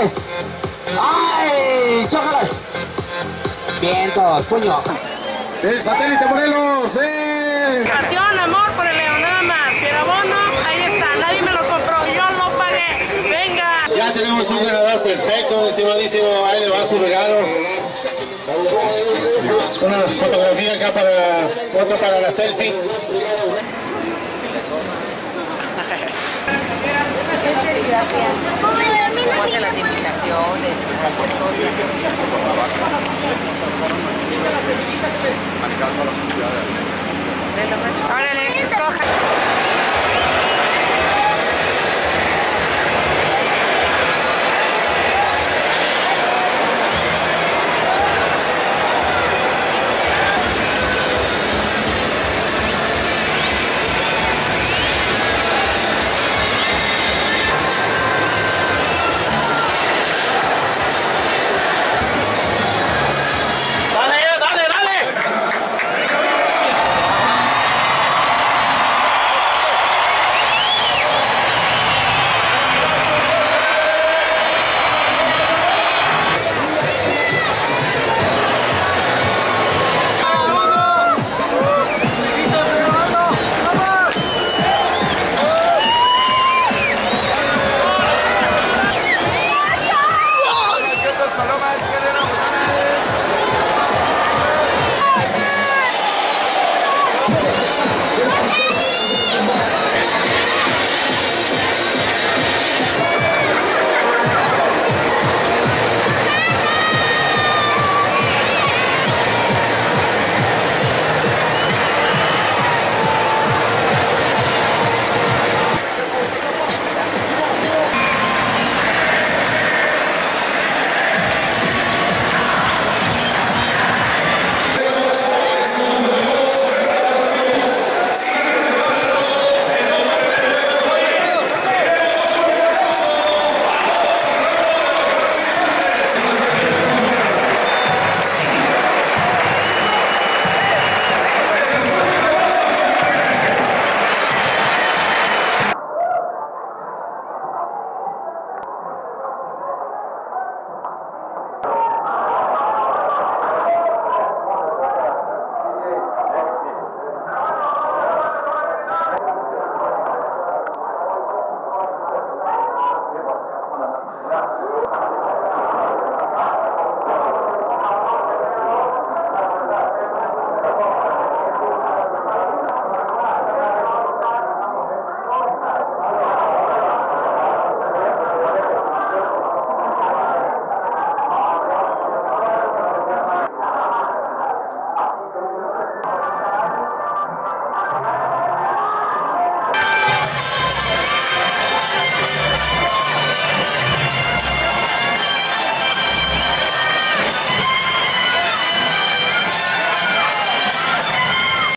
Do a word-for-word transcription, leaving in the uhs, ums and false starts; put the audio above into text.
tres. ¡Ay! ¡Chócalas! Vientos, puño. El satélite Morelos, eh. Pasión, amor por el león, nada más. Pierabono, ahí está, nadie me lo compró, yo lo pagué. Venga. Ya tenemos un ganador perfecto, estimadísimo. Ahí le va su regalo. Una fotografía acá para otro para la selfie. ¿Cómo hace las invitaciones? Órale.